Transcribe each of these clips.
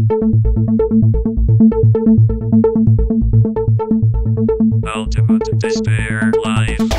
Ultimate Despair Live.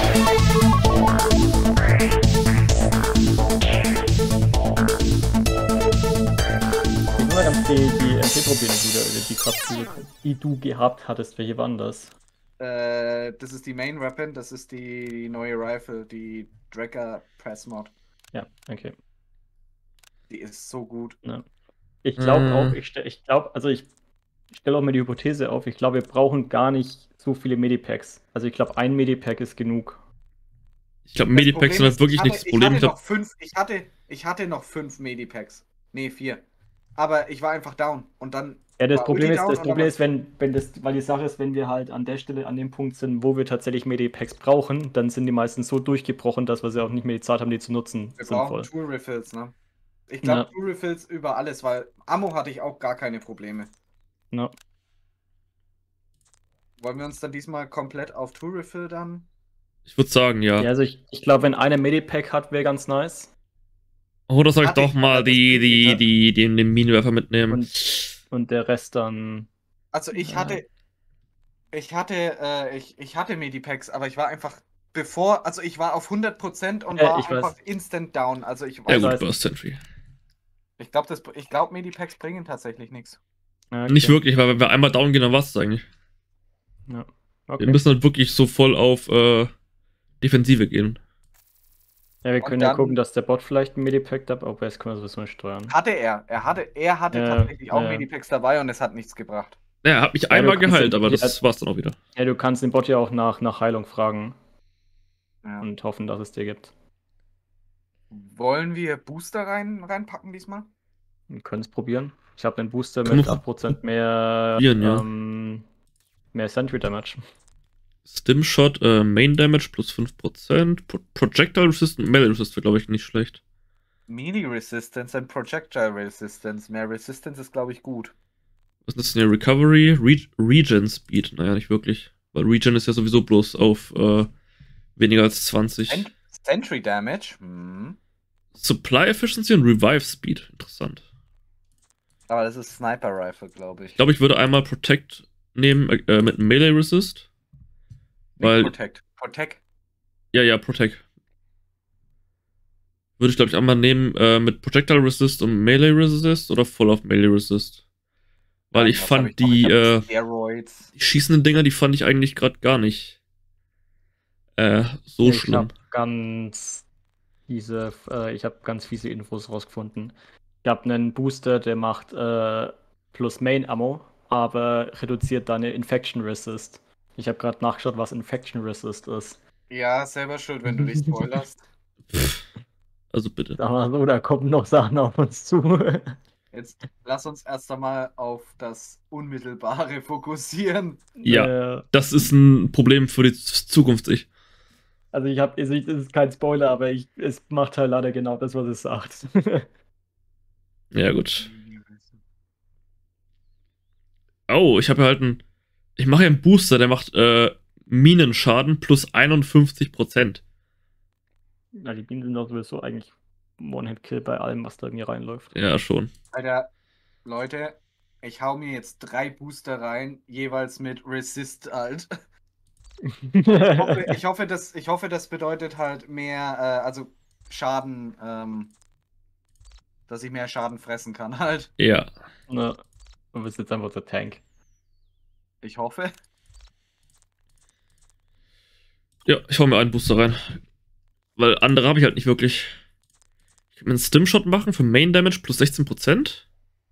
Ich will mal ganz die MP-Probleme, die du gehabt hattest. Welche waren das? Das ist die Main Weapon, das ist die neue Rifle, die Drakkar Press Mod. Ja, okay. Die ist so gut. Ja. Ich glaube auch, ich stelle auch mal die Hypothese auf, ich glaube, wir brauchen gar nicht so viele Medipacks. Also ich glaube, ein Medipack ist genug. Ich glaube, Medipacks sind halt wirklich nicht das Problem. Ich hatte noch 5 Medipacks. Nee, 4. Aber ich war einfach down. Und dann. Ja, das war Problem Ulti ist, down und dann weil die Sache ist, wenn wir halt an der Stelle, an dem Punkt sind, wo wir tatsächlich Medipacks brauchen, dann sind die meisten so durchgebrochen, dass wir sie auch nicht mehr die Zeit haben, die zu nutzen. wir Sinnvoll. brauchen Tool Refills, ne? Ich glaube, Ja. Tool Refills über alles, weil Ammo hatte ich auch gar keine Probleme. Ja. Wollen wir uns dann diesmal komplett auf Tool Refill dann? Ich würde sagen, ja. Ja, also ich glaube, wenn einer Medipack hat, wäre ganz nice. Oder soll ich Hatte doch ich, mal aber das geht nicht, den Minenwerfer mitnehmen? Und der Rest dann. Also ich hatte Medipacks, aber ich war einfach also ich war auf 100% und war ich einfach weiß. instant down. Also ich Ja Ich gut, weiß. Burst Sentry. Ich glaube Medipacks bringen tatsächlich nichts. Ja, okay. Nicht wirklich, weil wenn wir einmal down gehen, dann war's das eigentlich. Ja. Wir Okay. müssen halt wirklich so voll auf Defensive gehen. Ja, wir Und können ja dann- gucken, dass der Bot vielleicht ein Medipack hat, aber das können wir sowieso nicht steuern. Hatte er. Er hatte Ja, tatsächlich auch ja. Medipacks dabei und es hat nichts gebracht. Ja, hat mich Ja, einmal du kannst geheilt, den- aber ja. das war's dann auch wieder. Ja, du kannst den Bot ja auch nach Heilung fragen Ja. und hoffen, dass es dir gibt. Wollen wir Booster reinpacken diesmal? Wir können es probieren. Ich habe einen Booster Können mit wir 8% mehr, probieren, ja. mehr Sentry Damage. Stimshot, Main Damage plus 5%. Projectile Resistance, Melee Resist wäre, glaube ich, nicht schlecht. Melee Resistance und Projectile Resistance. Mehr Resistance ist, glaube ich, gut. Was ist denn hier? Recovery, Regen Speed? Naja, nicht wirklich. Weil Regen ist ja sowieso bloß auf weniger als 20. Sentry Damage. Hm. Supply Efficiency und Revive Speed. Interessant. Aber das ist Sniper Rifle, glaube ich. Ich glaube, ich würde einmal Protect nehmen mit Melee Resist. Weil, Protect. ja, Protect. Würde ich, glaube ich, einmal nehmen mit Projectile Resist und Melee Resist oder voll auf Melee Resist. Weil ich fand die schießenden Dinger, die fand ich eigentlich gerade gar nicht so schlimm. Ich habe ganz fiese Infos rausgefunden. Ich habe einen Booster, der macht plus Main Ammo, aber reduziert deine Infection Resist. Ich habe gerade nachgeschaut, was Infection Resist ist. Ja, selber schuld, wenn du dich spoilerst. Also bitte. So, da kommen noch Sachen auf uns zu. Jetzt lass uns erst einmal auf das Unmittelbare fokussieren. Ja, das ist ein Problem für die Zukunft. Also es ist kein Spoiler, aber es macht halt leider genau das, was es sagt. Ja, gut. Oh, ich habe halt ich mache ja einen Booster, der macht Minenschaden plus 51%. Na, die Bienen sind doch sowieso eigentlich One-Hit-Kill bei allem, was da irgendwie reinläuft. Ja, schon. Alter, Leute, ich hau mir jetzt 3 Booster rein, jeweils mit Resist halt. Ich hoffe, das bedeutet halt mehr, also Schaden, dass ich mehr Schaden fressen kann halt. Ja. Na, du bist jetzt einfach der Tank. Ich hoffe. Ja, ich hau mir einen Booster rein. Weil andere habe ich halt nicht wirklich. Ich kann mir einen Stimshot machen für Main Damage plus 16%.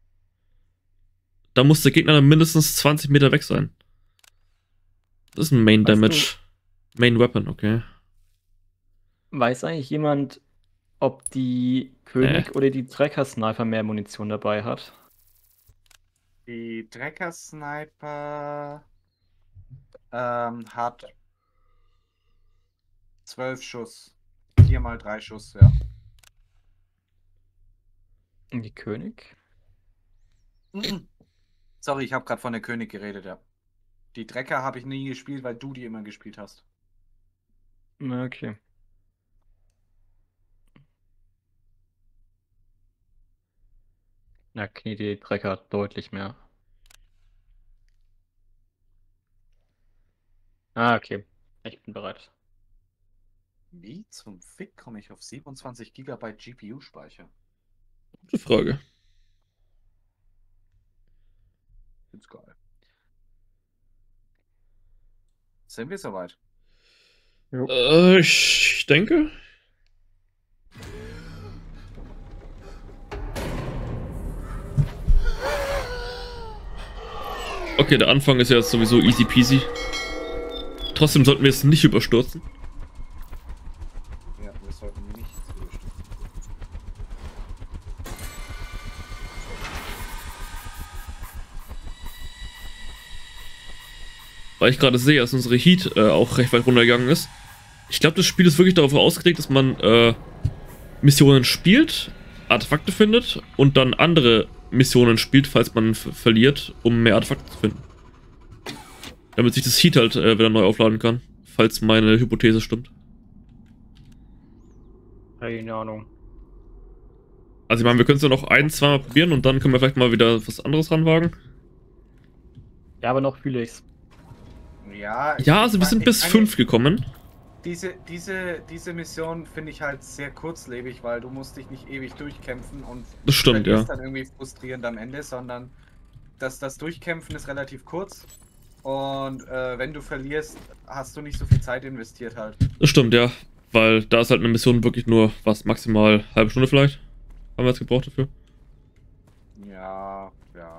Da muss der Gegner dann mindestens 20 Meter weg sein. Das ist ein Main Damage. Main Weapon, okay. Weiß eigentlich jemand, ob die König oder die Trecker-Sniper mehr Munition dabei hat? Die Trecker-Sniper hat 12 Schuss. 4 mal 3 Schuss, ja. Und die König? Sorry, ich habe gerade von der König geredet, ja. Die Trecker habe ich nie gespielt, weil du die immer gespielt hast. Okay. Na, Knete-Trecker deutlich mehr. Ah, okay. Ich bin bereit. Wie zum Fick komme ich auf 27 GB GPU-Speicher? Gute Frage. Ist geil. Sind wir soweit? Ich denke. Okay, der Anfang ist ja jetzt sowieso easy peasy. Trotzdem sollten wir es nicht überstürzen. Ja, wir sollten nicht überstürzen. Weil ich gerade sehe, dass unsere Heat auch recht weit runtergegangen ist. Ich glaube, das Spiel ist wirklich darauf ausgelegt, dass man Missionen spielt, Artefakte findet und dann andere Missionen spielt, falls man verliert, um mehr Artefakte zu finden. Damit sich das Heat halt wieder neu aufladen kann, falls meine Hypothese stimmt. Keine Ahnung. Also ich meine, wir können es ja noch ein, zweimal probieren und dann können wir vielleicht mal wieder was anderes ranwagen. Ja, aber noch fühle ich's. Ja, Ja, also wir sind bis 5 gekommen. Diese Mission finde ich halt sehr kurzlebig, weil du musst dich nicht ewig durchkämpfen und Das stimmt, ja. dann irgendwie frustrierend am Ende, sondern das Durchkämpfen ist relativ kurz und wenn du verlierst, hast du nicht so viel Zeit investiert halt. Das stimmt, ja. Weil da ist halt eine Mission wirklich nur, was, maximal halbe Stunde vielleicht? Haben wir jetzt gebraucht dafür? Ja.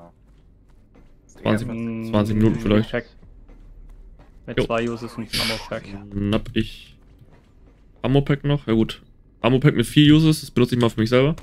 20 Minuten vielleicht. Pack. Mit Jo. 2 Uses und einem Ammo-Pack. Schnapp ich. Ammo-Pack noch? Ja gut. Ammo-Pack mit 4 Uses, das benutze ich mal für mich selber.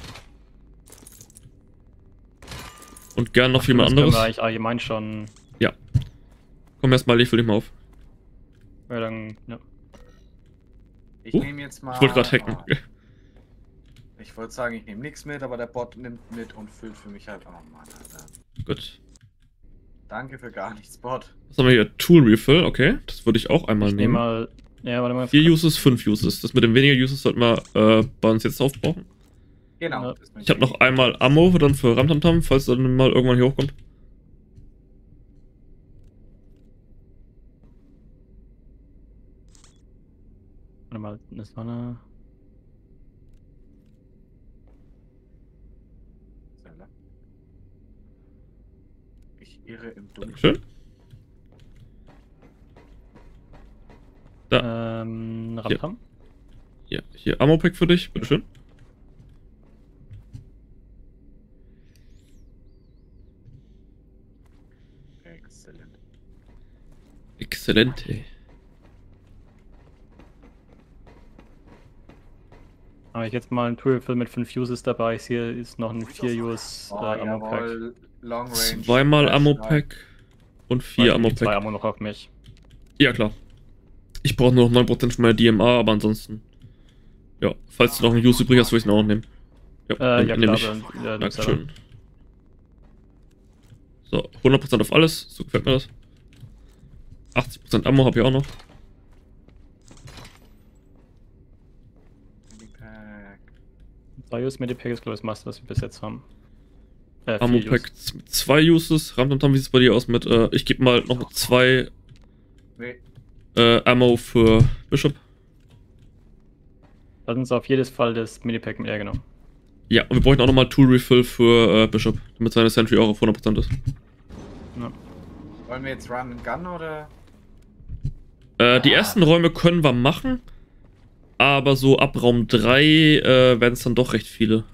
Und gern noch jemand Das können anderes. wir eigentlich allgemein schon. Ja. Komm erstmal, ich füll dich mal auf. Ja, dann, ja. Ich Ich nehme jetzt mal. wollte gerade hacken. Ich wollte sagen, ich nehme nichts mit, aber der Bot nimmt mit und füllt für mich halt. Oh Mann, Alter. Gut. Danke für gar nichts, Bot. Was haben wir hier? Tool Refill, okay. Das würde ich auch einmal Ich nehme nehmen. mal. Ja, warte mal. 4 Uses, 5 Uses. Das mit den weniger Uses sollten wir bei uns jetzt aufbrauchen. Genau. Ja. das möchte Ich habe noch einmal Ammo dann für Ramtamtam, falls dann mal irgendwann hier hochkommt. Warte mal, das war eine. Ich irre im Dunkeln. Dankeschön. Ramtam? Ja, hier Ammo-Pack für dich, bitteschön. Exzellent. Exzellente. Habe ich jetzt mal ein Tool-Refill mit 5 Uses dabei. Hier ist noch ein 4 Use Ammo-Pack. Jawohl, Long Range. Zweimal Ammo-Pack und 4 2 Ammo-Pack. Ammo noch auf mich. Ja, klar. Ich brauche nur noch 9% von meiner DMA, aber ansonsten. Ja, falls du noch einen Use übrig hast, würde ich ihn auch nehmen. Ja, Ja, nehm klar, ich. dann Dankeschön. So, 100% auf alles. So gefällt mir das. 80% Ammo habe ich auch noch. Medipack. 2 Use Medipack ist, glaube ich, das meiste, was wir bis jetzt haben. 4 Ammo-Pack Use. 2 Uses. Ramtamtam, wie sieht es bei dir aus mit? Ich gebe mal noch 2 Nee, Ammo für Bishop. Lass uns auf jedes Fall das Medipack mit genommen. Ja, und wir bräuchten auch nochmal Tool Refill für Bishop, damit seine Sentry auch auf 100% ist. Ja. wollen wir jetzt Run and Gun oder? Die ersten Räume können wir machen, aber so ab Raum 3 werden es dann doch recht viele.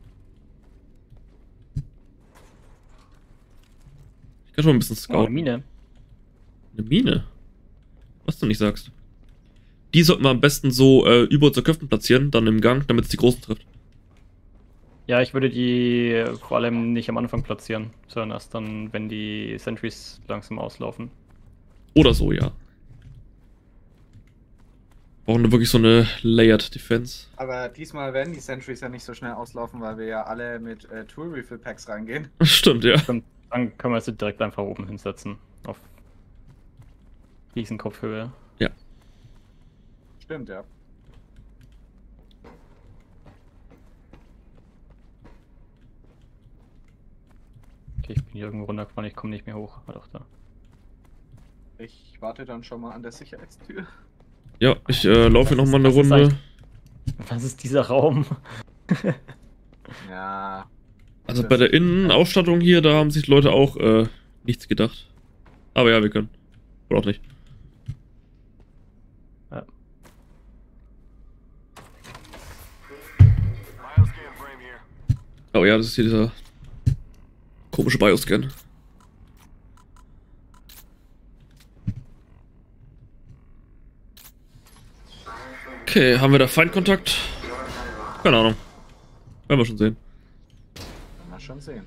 Ich kann schon mal ein bisschen Oh, scouten. eine Mine. Eine Mine? Was du nicht sagst. Die sollten wir am besten so über unsere Köpfen platzieren, dann im Gang, damit es die Großen trifft. Ja, ich würde die vor allem nicht am Anfang platzieren, sondern erst dann, wenn die Sentries langsam auslaufen. Oder so, ja. Brauchen wir wirklich so eine Layered Defense. Aber diesmal werden die Sentries ja nicht so schnell auslaufen, weil wir ja alle mit Tool Refill Packs reingehen. Stimmt, ja. Dann können wir sie direkt einfach oben hinsetzen. Auf Riesenkopfhöhe. Stimmt, ja. Okay, ich bin hier irgendwo runtergefallen, ich komme nicht mehr hoch. War doch da. Ich warte dann schon mal an der Sicherheitstür. Ja, ich laufe Was nochmal eine ist- was ist Runde. Was ist dieser Raum? Ja. Also bei der Innenausstattung hier, da haben sich Leute auch nichts gedacht. Aber ja, wir können. Oder auch nicht. Ja. Oh ja, das ist hier dieser komische Bioscan. Okay, haben wir da Feindkontakt? Keine Ahnung. Werden wir schon sehen. Mal schon sehen.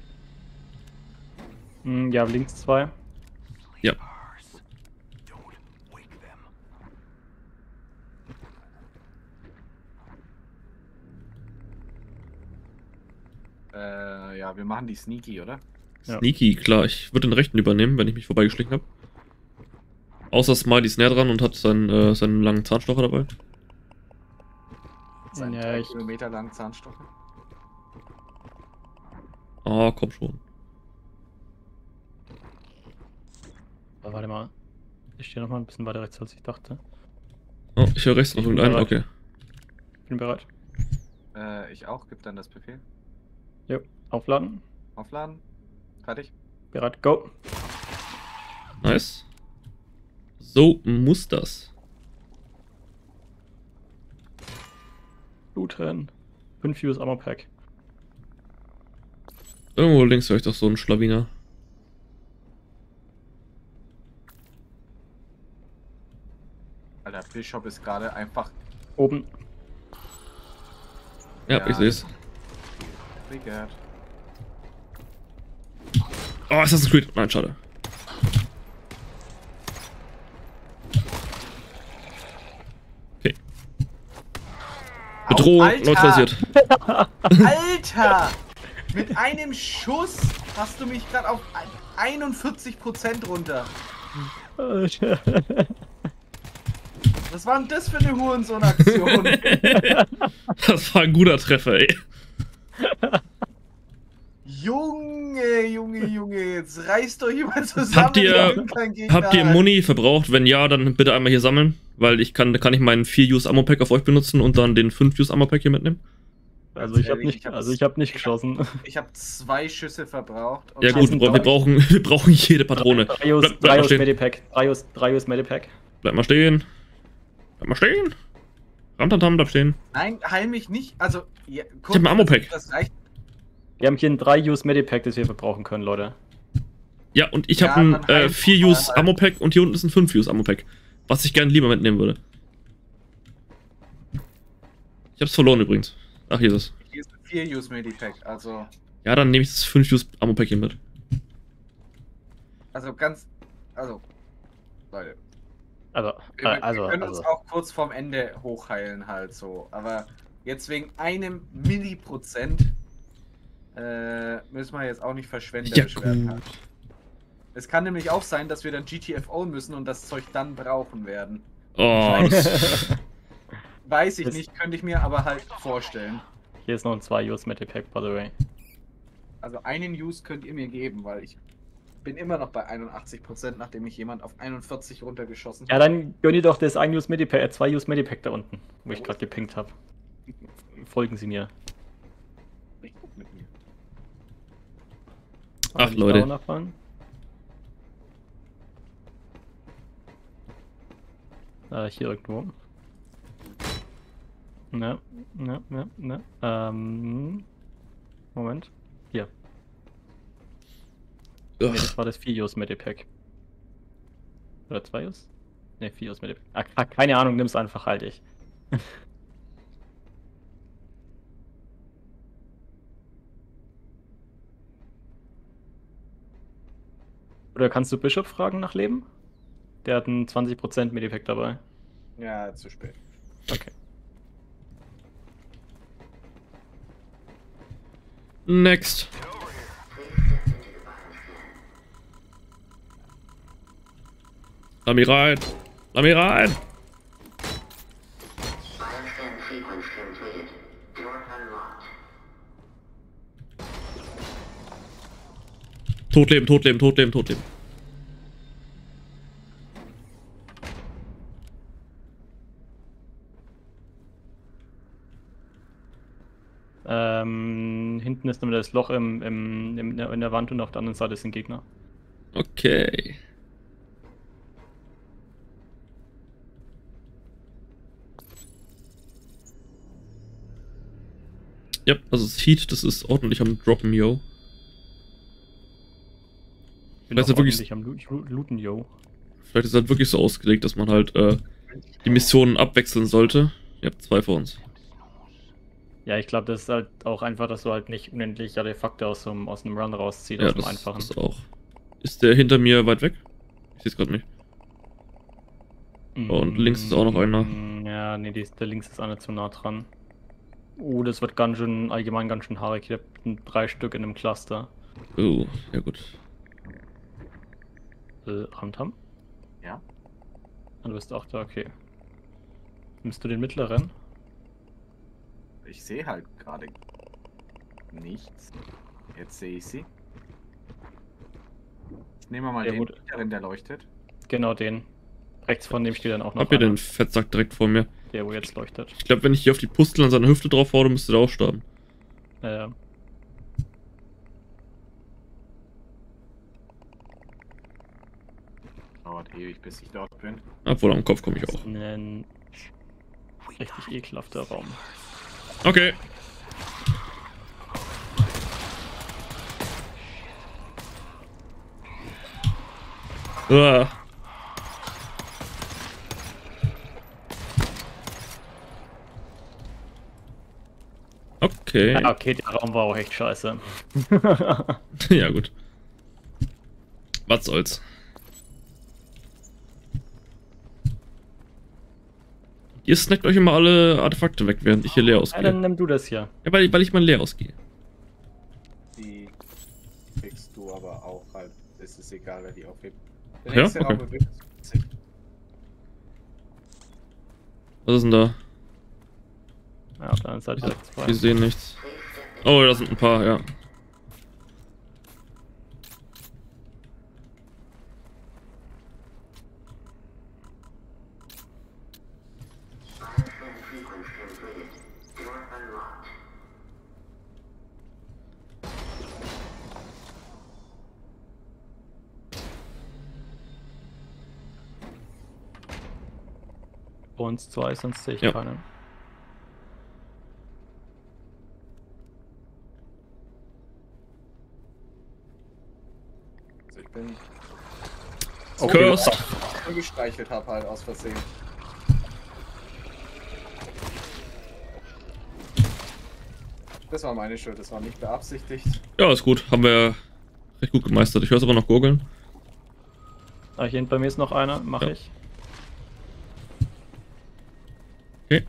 Ja, links 2. Ja. Ja, wir machen die Sneaky, oder? Ja. Sneaky, klar. Ich würde den rechten übernehmen, wenn ich mich vorbeigeschlichen habe. Außer Smiley ist näher dran und hat seinen langen Zahnstocher dabei. Seinen Ja, 3 ich- Kilometer langen Zahnstocher. Ah, komm schon. Aber warte mal. Ich stehe noch mal ein bisschen weiter rechts, als ich dachte. Oh, ich höre rechts noch Ich bin irgendeinen. bereit. Okay. Bin bereit. Ich auch. Gib dann das Befehl. Jo, aufladen. Aufladen. Fertig. Bereit, go. Nice. So muss das. Looten. 5 Use Ammo Pack. Irgendwo links höre ich doch so einen Schlawiner. Alter, Bishop ist gerade einfach Oben. Ja, Ja. ich sehe es. triggert. Oh, Assassin's Creed. Nein, schade. Okay. Bedrohung Alter! neutralisiert. Alter! Mit einem Schuss hast du mich gerade auf 41% runter. Was war denn das für eine Hurensohn-Aktion? Das war ein guter Treffer, ey. Junge, Junge, Junge, jetzt reißt euch mal zusammen. Habt ihr- ich bin kein Gegner. Habt ihr Muni verbraucht? Wenn ja, dann bitte einmal hier sammeln. Weil kann ich meinen 4-Use-Ammo-Pack auf euch benutzen und dann den 5-Use-Ammo-Pack hier mitnehmen? Also ich habe ehrlich, nicht, ich hab nicht geschossen. Ich habe 2 Schüsse verbraucht. und Ja gut, sind wir brauchen jede Patrone. 3 Use, Bleib mal stehen. Medipack. 3 Use Medipack. Bleib mal stehen. Bleib mal stehen. Ramtantam, bleib stehen. Nein, heil mich nicht. Also, ja, Ich hab ein Ammo-Pack. Das reicht. Wir haben hier ein 3 Use Medipack, das wir verbrauchen können, Leute. Ja, und ich Ja, habe dann ein halt. 4-Use-Ammo-Pack und hier unten ist ein 5-Use-Ammo-Pack. Was ich gerne lieber mitnehmen würde. Ich hab's verloren übrigens. Ach, hier ist es. Hier ist ein 4-Use-Medipack. Also Ja, dann nehme ich das 5-Use-Ammo-Pack hier mit. ganz. Also. Leute. Also, Wir können uns auch kurz vorm Ende hochheilen, halt so. Aber jetzt wegen einem Milliprozent müssen wir jetzt auch nicht Ja, verschwenderisch werden. gut. Halt. Es kann nämlich auch sein, dass wir dann GTFO müssen und das Zeug dann brauchen werden. Oh, das, Weiß ich Das- nicht, könnte ich mir aber halt vorstellen. Hier ist noch ein 2 Use Medipack, by the way. Also einen Use könnt ihr mir geben, weil ich bin immer noch bei 81%, nachdem ich jemand auf 41 runtergeschossen Ja, dann gönn ihr doch das 1 Use Medipack, 2 Use Medipack da unten, wo ich gerade gepinkt habe. Folgen Sie mir. Nicht gut mit mir. Ach, Nicht Leute. da runterfallen. Hier irgendwo. Ne. Moment. Hier. Nee, ugh. das war das 4 Use Medipack. Oder 2 Use? Ne, 4 Use Medipack. Keine Ahnung, nimm's einfach, halt ich. Oder kannst du Bishop fragen nach Leben? Der hat einen 20% Medipack dabei. Ja, zu spät. Okay. Next. Lass mich rein. Lass mich rein. Bioscan sequence completed. Door unlocked. Totleben, Totleben, Totleben, Totleben. Hinten ist nur das Loch in der Wand und auf der anderen Seite ist ein Gegner. Okay. Ja, also das Heat, das ist ordentlich am Droppen, yo. Ich bin Weißt auch du, wirklich- ordentlich am Looten, yo. Vielleicht ist es halt wirklich so ausgelegt, dass man halt die Missionen abwechseln sollte. Ihr habt 2 vor uns. Ja, ich glaube, das ist halt auch einfach, dass du halt nicht unendlich Artefakte aus einem Run rausziehst, Ja, aus dem das Einfachen. ist auch. Ist der hinter mir weit weg? Ich sehe es gerade nicht. Und links ist auch noch einer. Ja, nee, der links ist einer zu nah dran. Das wird allgemein ganz schön haarig. Ich habe 3 Stück in einem Cluster. Oh, ja gut. Ramtam? Ja. Du bist auch da, okay. Nimmst du den mittleren? Ich sehe halt gerade nichts. Jetzt sehe ich sie. Ich nehme mal Ja, den gut. mittleren, der leuchtet. Genau den. Rechts von dem steht dann auch noch Hab ihr einer, den Fettsack direkt vor mir? der wo jetzt leuchtet. Ich glaube, wenn ich hier auf die Pustel an seiner Hüfte drauf hau, dann müsste der auch sterben. Dauert ewig, bis ich dort bin. Obwohl, am Kopf komme ich Das auch. ist ein richtig ekelhafter Raum. Okay. Uah. Okay. Ja, okay, der Raum war auch echt scheiße. Ja, gut. Was soll's. Ihr snackt euch immer alle Artefakte weg, während ich hier leer Ja, ausgehe. dann nimm du das hier. Ja, weil ich mal leer ausgehe. Die kriegst du aber auch halt. Es ist egal, wer die aufhebt. Der Ja? nächste Okay. Raum wird 50. Was ist denn da? Ja, auf der anderen Seite ist es frei. Wir sehen nichts. Oh, da sind ein paar, ja. Milestone sequence completed. Door unlocked. Bei uns 2, sonst sehe ich Ja. keinen. Also ich bin Cursed. gestreichelt habe halt aus Versehen. Das war meine Schuld, das war nicht beabsichtigt. Ja, ist gut. Haben wir recht gut gemeistert. Ich höre es aber noch gurgeln. Ah, hier bei mir ist noch einer, mache Ja. ich. Okay.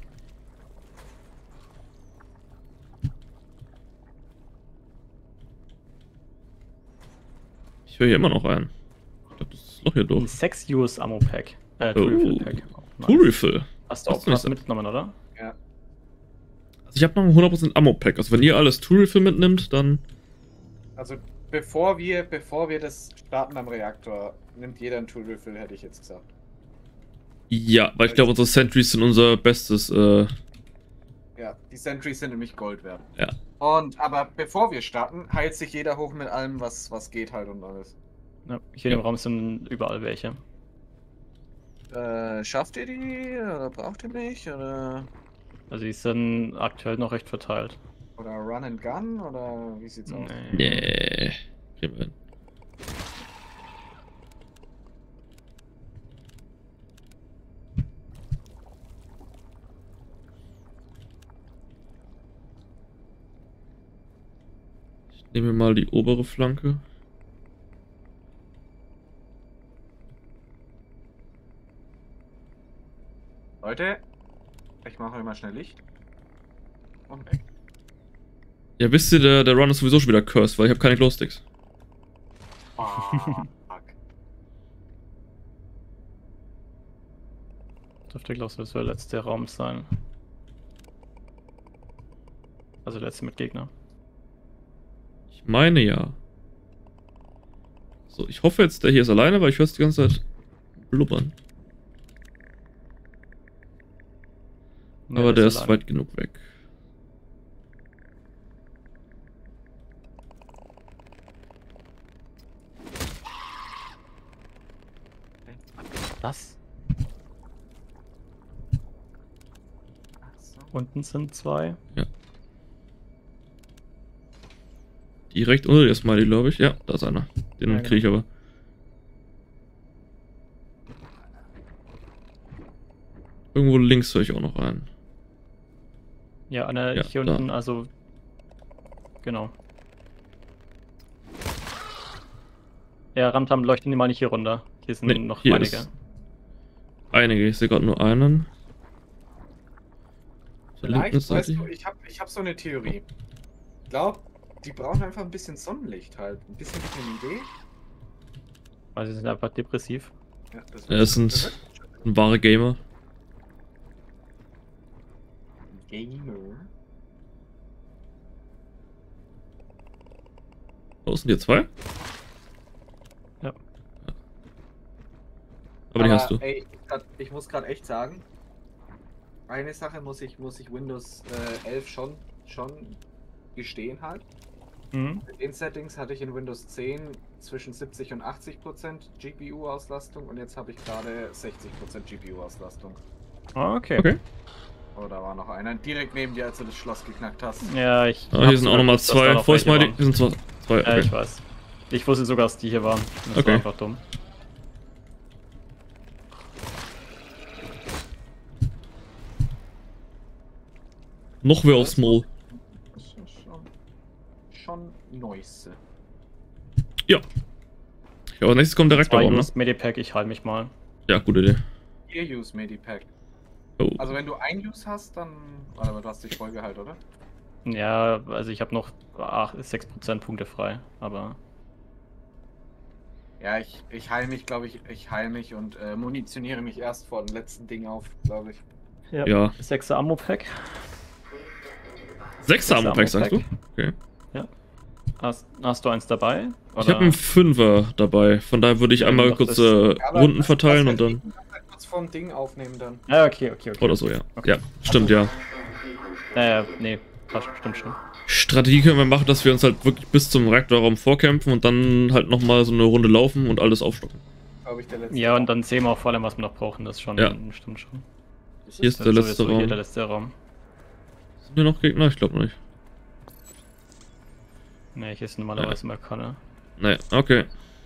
Ich höre hier immer noch einen. Ich glaube, das Loch hier Ein durch. 6-Use Ammo Pack. Oh. Tool Pack. Nice. Tool Refill. Hast du Hast auch du was nicht- mitgenommen, oder? Ja. Also ich habe noch ein 100% Ammo-Pack. Also wenn ihr alles Tool Refill mitnimmt, dann... Also bevor wir das starten am Reaktor, nimmt jeder ein Tool Refill, hätte ich jetzt gesagt. Ja, weil ich glaube, unsere Sentries sind unser bestes... Ja, die Sentries sind nämlich Gold wert. Ja. Aber bevor wir starten, heilt sich jeder hoch mit allem, was geht halt und alles. Ja, hier im Ja. Raum sind überall welche. Schafft ihr die? Oder braucht ihr mich? Oder Also die sind aktuell noch recht verteilt. Run and Gun? Oder wie sieht's aus? Nee. Nee. Kriegen wir hin. Ich nehme mal die obere Flanke. Leute, ich mache immer schnell Licht. Und weg. Ja, wisst ihr, der Run ist sowieso schon wieder cursed, weil ich habe keine Glowsticks. Oh, fuck. Dürfte, glaube ich, das der letzte Raum sein. Also der letzte mit Gegner. Ich meine ja. So, ich hoffe jetzt, der hier ist alleine, weil ich höre es die ganze Zeit blubbern. Nee, Aber der ist allein. weit genug weg. Was? Achso. Unten sind 2. Direkt unter der Smiley, glaube ich. Ja, da ist einer. Den Ja, kriege ich aber. Irgendwo links höre ich auch noch einen. Ja, einer Ja, hier da. unten, also. Genau. Ja, Ramtam, leuchten die mal nicht hier runter. Hier sind Nee, noch hier einige. ist einige. Ich sehe gerade nur einen. Auf der linken Vielleicht, weißt Seite. du, ich hab so eine Theorie. Ich glaube, die brauchen einfach ein bisschen Sonnenlicht halt. Ein bisschen Vitamin D. Weil sie sind einfach depressiv. Ja, das Ja, es sind wahre Gamer. Gamer. Oh, sind hier 2? Ja. Aber die hast du. Ey, ich muss gerade echt sagen, eine Sache muss ich Windows 11 schon gestehen halt. Mhm. Mit den Settings hatte ich in Windows 10 zwischen 70 und 80% GPU-Auslastung und jetzt habe ich gerade 60% GPU-Auslastung. Ah, okay. Okay. Oh, da war noch einer direkt neben dir, als du das Schloss geknackt hast. Ja, ich. Ah, hier sind auch nochmal 2. Voice Smiley. Hier sind 2. Ja, Okay. ich weiß. Ich wusste sogar, dass die hier waren. Das Okay. war einfach dumm. Noch wer aufs Maul. Das ist schon nice. Ja. Ja, aber nächstes kommt der Reaktor, 2 ne? Use Medipack, ich halte mich mal. Ja, gute Idee. Hier Use Medipack. Oh. Also wenn du ein Use hast, dann. Warte, aber du hast dich voll geheilt, oder? Ja, also ich habe noch 6% Punkte frei, aber. Ja, ich heile mich, glaube ich. Ich heile mich und munitioniere mich erst vor dem letzten Ding auf, glaube ich. Ja. 6er Ammo-Pack. 6er Ammo-Pack, sagst du? Okay. Hast du eins dabei? Ich habe einen 5er dabei. Von daher würde ich Ja, einmal doch, kurz das- Runden verteilen und dann. Kurz vorm Ding aufnehmen dann. Ja, okay. Oder so, ja. Okay. Ja, stimmt, ja. Nee, passt, stimmt schon. Strategie können wir machen, dass wir uns halt wirklich bis zum Reaktorraum vorkämpfen und dann halt nochmal so eine Runde laufen und alles aufstocken. Glaube ich, der letzte. Ja, und dann sehen wir auch vor allem, was wir noch brauchen, das schon. Ja. Stimmt schon. Hier ist Das der letzte sowieso hier Raum. der letzte Raum. Sind hier noch Gegner? Ich glaube nicht. Nee, hier ist normalerweise immer keiner. Naja, okay.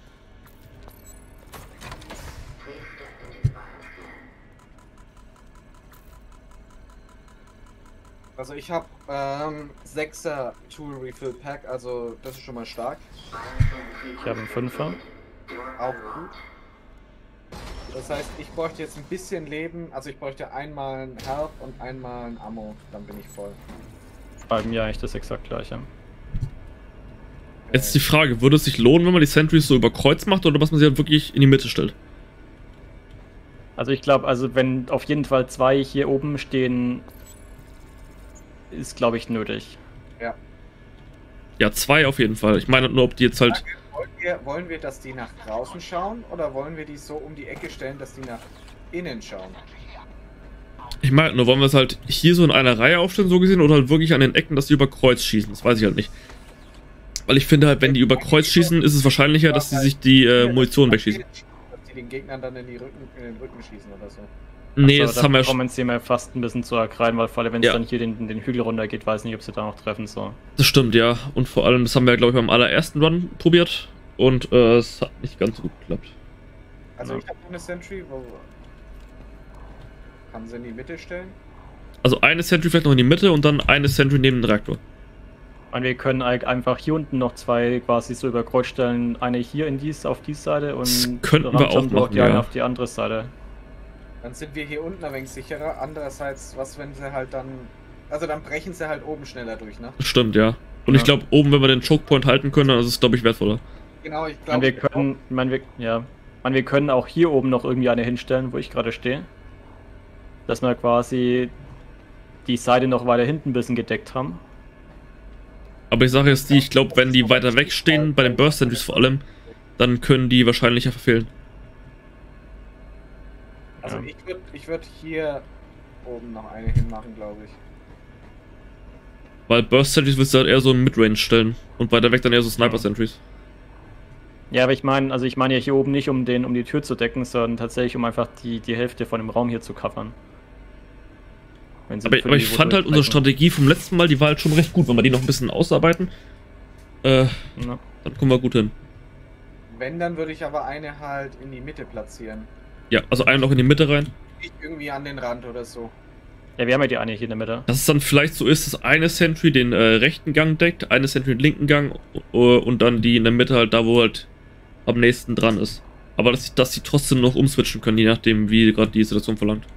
Also ich habe 6er Tool Refill Pack, also das ist schon mal stark. Ich habe einen 5er. Auch gut. Das heißt, ich bräuchte jetzt ein bisschen Leben, also ich bräuchte einmal ein Health und einmal ein Ammo, dann bin ich voll. Bei mir eigentlich das exakt gleiche. Jetzt die Frage, würde es sich lohnen, wenn man die Sentries so über Kreuz macht oder was man sie halt wirklich in die Mitte stellt? Also ich glaube, also wenn auf jeden Fall 2 hier oben stehen, ist glaube ich nötig. Ja, 2 auf jeden Fall. Ich meine nur, ob die jetzt halt. Wollen wir, dass die nach draußen schauen oder wollen wir die so um die Ecke stellen, dass die nach innen schauen? Ich meine nur, wollen wir es halt hier so in einer Reihe aufstellen, so gesehen, oder halt wirklich an den Ecken, dass die über Kreuz schießen? Das weiß ich halt nicht. Weil ich finde halt, wenn die über Kreuz schießen, ist es wahrscheinlicher, dass sie sich die Munition wegschießen. Dass die den Gegnern dann in den Rücken schießen oder so. Nee, Also, das haben wir schon. kommen sie mir fast ein bisschen zu arg rein, weil vor allem wenn es Ja. dann hier den Hügel runter geht, weiß nicht, ob sie da noch treffen. So. Das stimmt, ja. Und vor allem, das haben wir, glaube ich, beim allerersten Run probiert. Und es hat nicht ganz so gut geklappt. Also Ja. ich habe eine Sentry, wo kann sie in die Mitte stellen? Also eine Sentry vielleicht noch in die Mitte und dann eine Sentry neben den Reaktor. Und wir können einfach hier unten noch 2 quasi so über Kreuz stellen. Eine hier auf die Seite und Das könnten wir auch machen, die eine ja. auf die andere Seite. Dann sind wir hier unten ein wenig sicherer. Andererseits, was wenn sie halt dann... Also dann brechen sie halt oben schneller durch, ne? Das stimmt, ja. Und Ja. ich glaube, oben, wenn wir den Chokepoint halten können, dann ist es, glaube ich, wertvoller. Genau, ich Und glaube... wir können auch hier oben noch irgendwie eine hinstellen, wo ich gerade stehe. Dass wir quasi die Seite noch weiter hinten ein bisschen gedeckt haben. Aber ich sage jetzt ich glaube, wenn die weiter weg stehen, bei den Burst Sentries vor allem, dann können die wahrscheinlicher verfehlen. Also Ja. ich würd hier oben noch eine hinmachen, glaube ich. Weil Burst Sentries willst du halt eher so in Midrange stellen und weiter weg dann eher so Sniper Sentries. Ja, aber ich meine ja hier oben nicht, um die Tür zu decken, sondern tatsächlich, um einfach die Hälfte von dem Raum hier zu covern. Wenn sie Aber von ich Niveau fand halt unsere durchbrechen. Strategie vom letzten Mal, die war halt schon recht gut. Wenn wir die noch ein bisschen ausarbeiten, Ja. dann kommen wir gut hin. Wenn, dann würde ich aber eine halt in die Mitte platzieren. Ja, also einen noch in die Mitte rein. Nicht irgendwie an den Rand oder so. Ja, wir haben ja die eine hier in der Mitte. Dass es dann vielleicht so ist, dass eine Sentry den rechten Gang deckt, eine Sentry den linken Gang und dann die in der Mitte halt da, wo halt am nächsten dran ist. Aber dass die trotzdem noch umswitchen können, je nachdem, wie gerade die Situation verlangt.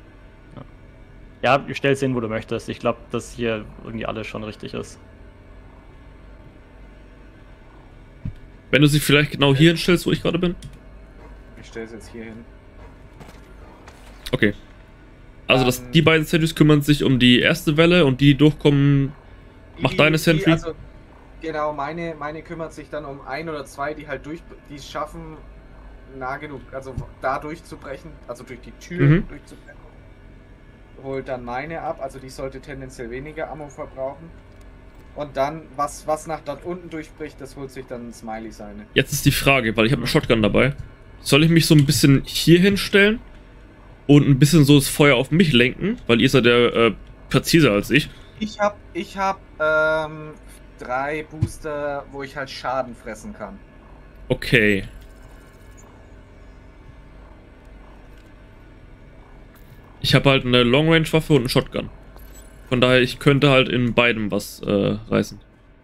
Ja, stell es hin, wo du möchtest. Ich glaube, dass hier irgendwie alles schon richtig ist. Wenn du sie vielleicht genau hier hinstellst, wo ich gerade bin. Ich stelle es jetzt hier hin. Okay. Also die beiden Sentries kümmern sich um die erste Welle und die durchkommen. Mach deine Sentry. Also, genau, meine kümmert sich dann um ein oder zwei, die halt die es schaffen, nah genug, also da durchzubrechen, also durch die Tür durchzubrechen. Holt dann meine ab, also die sollte tendenziell weniger Ammo verbrauchen. Und dann, was nach dort unten durchbricht, das holt sich dann Smiley seine. Jetzt ist die Frage, weil ich habe eine Shotgun dabei. Soll ich mich so ein bisschen hier hinstellen und ein bisschen so das Feuer auf mich lenken? Weil ihr seid ja präziser als ich. Ich hab 3 Booster, wo ich halt Schaden fressen kann. Okay. Ich habe halt eine Long-Range-Waffe und eine Shotgun. Von daher, ich könnte halt in beidem was reißen.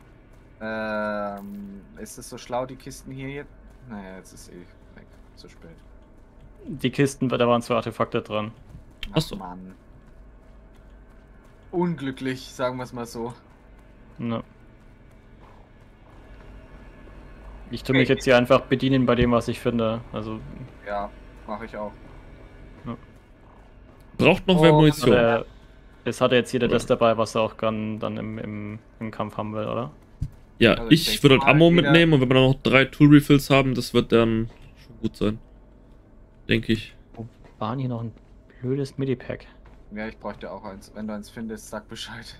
Ist es so schlau, die Kisten hier jetzt? Naja, jetzt ist weg. Zu spät. Die Kisten, da waren 2 Artefakte dran. Ach so. Mann. Unglücklich, sagen wir es mal so. Ne. Ich tue mich jetzt hier einfach bedienen bei dem, was ich finde. Also, Ja, mache ich auch. Braucht noch wer Oh, Munition? es hat jetzt jeder das dabei, was er auch dann im Kampf haben will, oder? Ja, Also ich ich denke würde halt mal, Ammo jeder- mitnehmen und wenn wir dann noch 3 Tool-Refills haben, das wird dann schon gut sein. Denke ich. Waren hier noch ein blödes Medipack? Ja, ich bräuchte auch eins. Wenn du eins findest, sag Bescheid.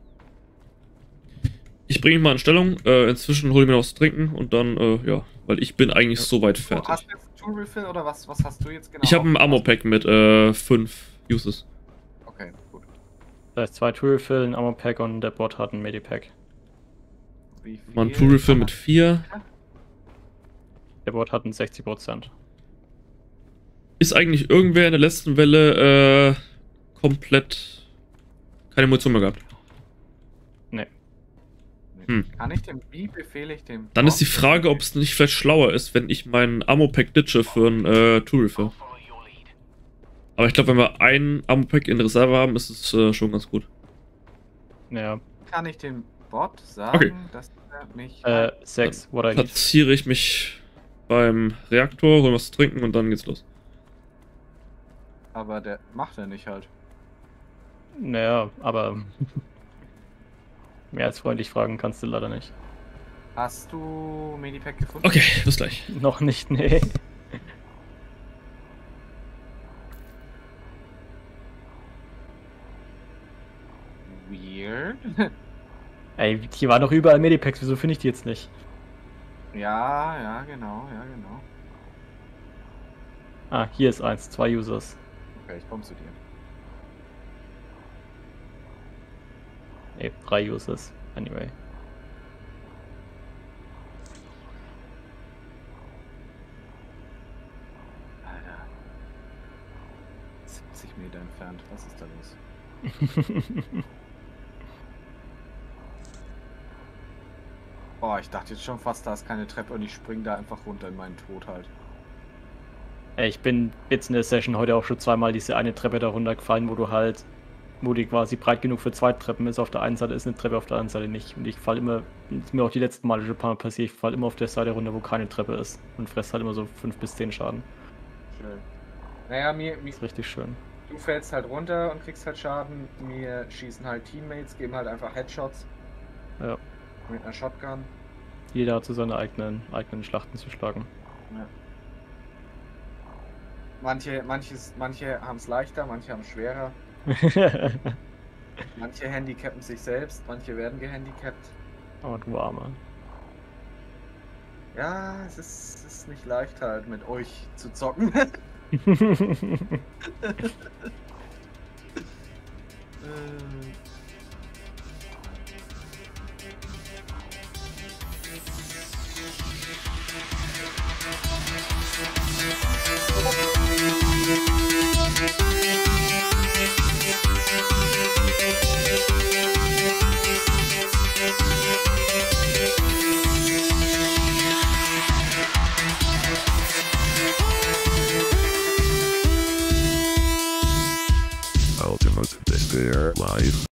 Ich bringe mich mal in Stellung. Inzwischen hole ich mir noch was zu trinken und dann, ja, weil ich bin eigentlich soweit Hast fertig. du jetzt ein Tool Refill oder was hast du jetzt genau? Ich habe ein Ammo-Pack mit 5 Uses. Okay, gut. Das heißt 2 Tool-Refill, ein Ammo-Pack und der Bot hat ein Medipack. Wie viel? Mal ein Tool-Refill mit 4. Der Bot hat ein 60%. Ist eigentlich irgendwer in der letzten Welle komplett keine Munition mehr gehabt? Ne. Kann ich dem, wie befehle ich dem? Dann ist die Frage, ob es nicht vielleicht schlauer ist, wenn ich meinen Ammo-Pack ditche für ein Tool-Refill. Aber ich glaube, wenn wir ein Ammo-Pack in Reserve haben, ist es schon ganz gut. Ja. Kann ich dem Bot sagen, Okay. dass er mich... 6, what I need. Platziere ich mich beim Reaktor, hol was zu trinken und dann geht's los. Aber der macht er nicht halt. Naja, aber mehr als freundlich fragen kannst du leider nicht. Hast du Medipack gefunden? Okay, bis gleich. Noch nicht, nee. Weird. Ey, hier waren doch überall Medipacks, wieso finde ich die jetzt nicht? ja, genau. Ah, hier ist eins, 2 Users. Okay, ich komme zu dir. Ne, 3 Users. Anyway. Alter. 70 Meter entfernt, was ist da los? Boah, ich dachte jetzt schon fast, da ist keine Treppe und ich spring da einfach runter in meinen Tod halt. Ey, ich bin jetzt in der Session heute auch schon zweimal diese eine Treppe da runtergefallen, wo die quasi breit genug für 2 Treppen ist. Auf der einen Seite ist eine Treppe, auf der anderen Seite nicht. Und ich fall immer, das ist mir auch die letzten Male schon ein paar Mal passiert, ich fall immer auf der Seite runter, wo keine Treppe ist. Und fress halt immer so 5 bis 10 Schaden. Schön. Naja, Das ist richtig schön. du fällst halt runter und kriegst halt Schaden. Mir schießen halt Teammates, geben halt einfach Headshots Ja. mit einer Shotgun. Jeder hat so seine eigenen Schlachten zu schlagen. Ja. Manche haben es leichter, manche haben es schwerer. Manche handicappen sich selbst, manche werden gehandicapt. Oh, du Armer. Ja, es ist nicht leicht halt mit euch zu zocken. Ultimate Despair Live.